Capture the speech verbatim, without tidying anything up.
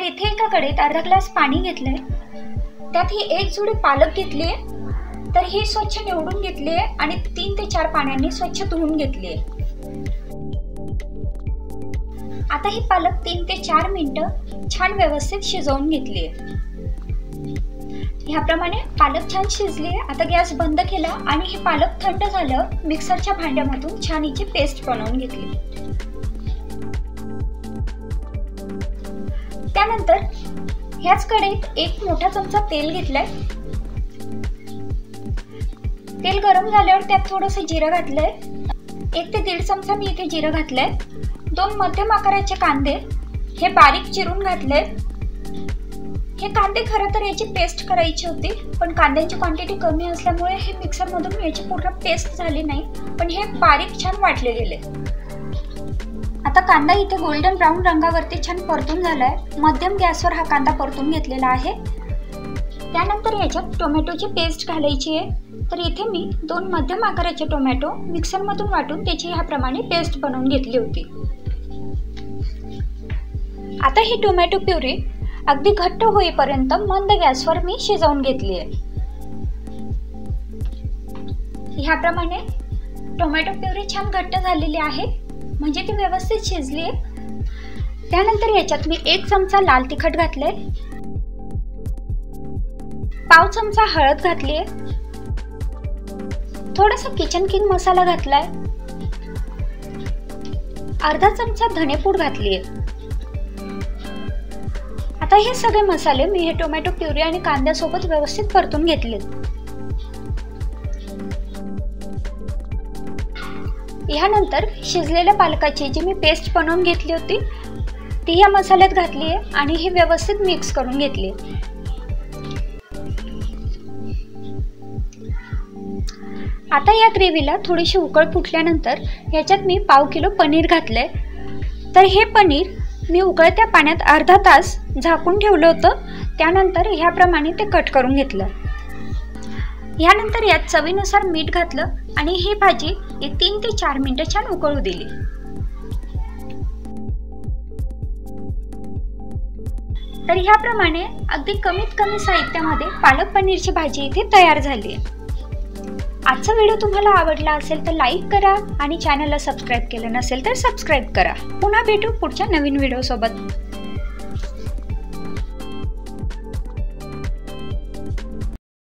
इथे एका कढईत अर्धा ग्लास पाणी घेतलंय, त्यात ही एक जुडी पालक घेतली आहे, तर ही स्वच्छ निवडून घेतली आहे आणि तीन ते चार पाण्याने स्वच्छ धुवून घेतली आहे। आता ही पालक तीन ते चार मिनिटं छान व्यवस्थित शिजवून घेतली आहे। ह्याप्रमाणे पालक छान शिजली आहे। आता गॅस बंद केला आणि ही पालक थंड झालं मिक्सरच्या भांड्यामधून छान हिची पेस्ट बनवून घेतली। त्यानंतर ह्याच कढईत एक मोठा चमचा तेल घेतलाय। तेल गरम झाल्यावर त्यात थोडंसं जिरं घातलंय, एक ते दीड चमचा मी इथे जिरं घातलंय। दोन मध्यम आकाराचे कांदे हे बारीक चिरून घातले। हे कांदे खरं तर याची पेस्ट करायची होती, पण कांद्यांची क्वांटिटी कमी असल्यामुळे हे मिक्सर मधून याची पूर्ण पेस्ट झाली नाही, पण हे बारीक छान वाटले गेले। आता कांदा इथे गोल्डन ब्राऊन रंगावरती छान परतून झालाय। मध्यम गॅसवर हा कांदा परतून घेतलेला आहे। त्यानंतर याच्यात टोमॅटोची पेस्ट घालायची आहे, तर इथे मी दोन मध्यम आकाराचे टोमॅटो मिक्सर मधून वाटून त्याची ह्याप्रमाणे पेस्ट बनवून घेतली होती। आता ही टोमॅटो प्युरी अगदी घट्ट होईपर्यंत मंद गॅसवर मी शिजवून घेतली आहे। ह्याप्रमाणे टोमॅटो प्युरी छान घट्ट झालेली आहे, म्हणजे ती व्यवस्थित शिजली आहे। त्यानंतर याच्यात मी एक चमचा लाल तिखट घातले, पाव चमचा हळद घातली आहे, थोडासा किचन किंग मसाला घातलाय, अर्धा चमचा धनेपूड घातली आहे। आता हे सगळे मसाले मी हे टोमॅटो प्युरी आणि कांद्यासोबत व्यवस्थित परतून घेतले। यानंतर शिजलेल्या पालकाची जी मी पेस्ट बनवून घेतली होती ती या मसाल्यात घातली आहे आणि हे व्यवस्थित मिक्स करून घेतले। आता या ग्रेव्हीला थोडीशी उकळ फुटल्यानंतर याच्यात मी पाव किलो पनीर घातले, तर हे पनीर मी उकळत्या पाण्यात अर्धा तास झाकून ठेवलं होतं। त्यानंतर ह्याप्रमाणे ते कट करून घेतलं। यानंतर यात चवीनुसार मीठ घातलं आणि ही भाजी एक तीन ते चार मिनिटं छान उकळू दिली। तर ह्याप्रमाणे अगदी कमीत कमी साहित्यामध्ये पालक पनीरची भाजी इथे तयार झाली आहे। आजचा व्हिडिओ तुम्हाला आवडला असेल तर लाईक करा आणि चॅनलला सबस्क्राईब केलं नसेल तर सबस्क्राईब करा। पुन्हा भेटू पुढच्या नवीन व्हिडिओ सोबत।